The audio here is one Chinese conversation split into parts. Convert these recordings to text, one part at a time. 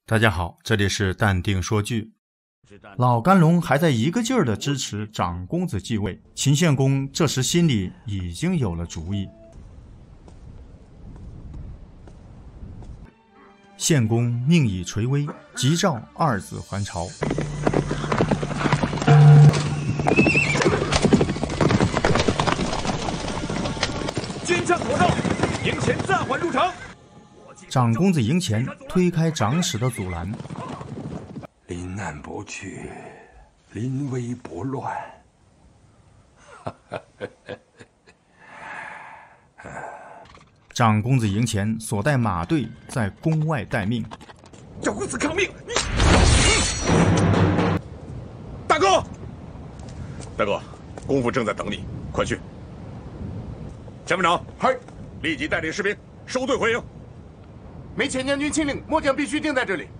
大家好，这里是淡定说剧。老甘龙还在一个劲儿地支持长公子继位，秦献公这时心里已经有了主意。献公命以垂危，急召二子还朝。 军将火召，营前暂缓入城。 长公子营前推开长史的阻拦。 临难不去，临危不乱。 长公子营前所带马队在宫外待命。 赵公子抗命！大哥，公父正在等你，快去。前班长， 嗨， 立即带领士兵收队回营。 没钱将军亲令，末将必须定在这里。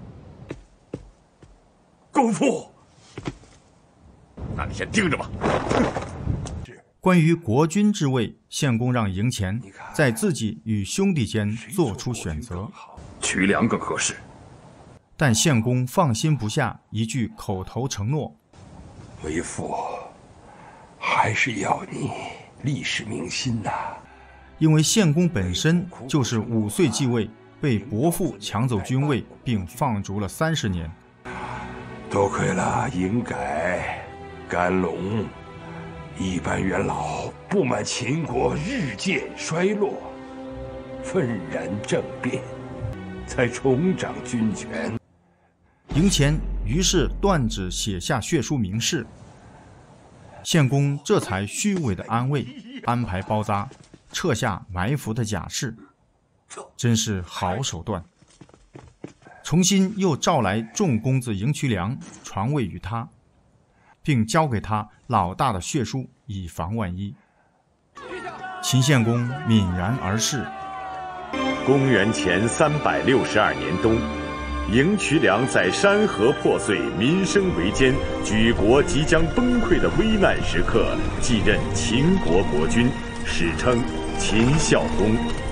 公父，那你先盯着吧。 关于国君之位，献公让营前在自己与兄弟间做出选择， 瞿良更合适。 但献公放心不下一句口头承诺： 为父还是要你历史铭心呐。 因为献公本身就是5岁继位，被伯父抢走君位，并放逐了30年。 多亏了营改、甘龙一般元老不满秦国日渐衰落，愤然政变，才重掌军权。 营前于是断指写下血书明示，献公这才虚伪的安慰，安排包扎，撤下埋伏的甲士，真是好手段。重新又召来众公子赢渠梁传位于他，并交给他老大的血书，以防万一。秦献公泯然而逝。 公元前362年冬，赢渠梁在山河破碎、民生维艰、举国即将崩溃的危难时刻，继任秦国国君，史称秦孝公。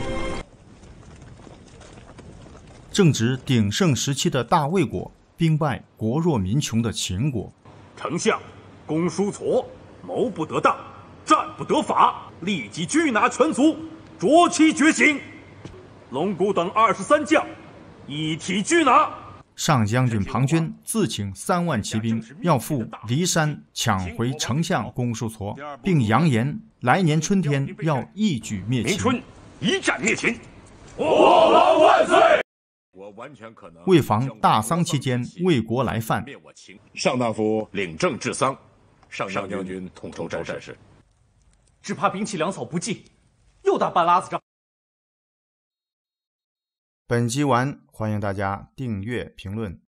正值鼎盛时期的大魏国兵败国弱民穷的秦国， 丞相公叔痤谋不得当，战不得法，立即拘拿全族，捉其绝刑。龙骨等23将一体拘拿。 上将军庞涓自请3万骑兵，要赴骊山抢回丞相公叔痤，并扬言来年春天要一举灭秦。 明春一战灭秦。 我王万岁！ 我完全可能为防大丧期间魏国来犯， 上大夫领政治丧，上将军统筹战事， 只怕兵器粮草不济，又打半拉子仗。 本集完，欢迎大家订阅评论。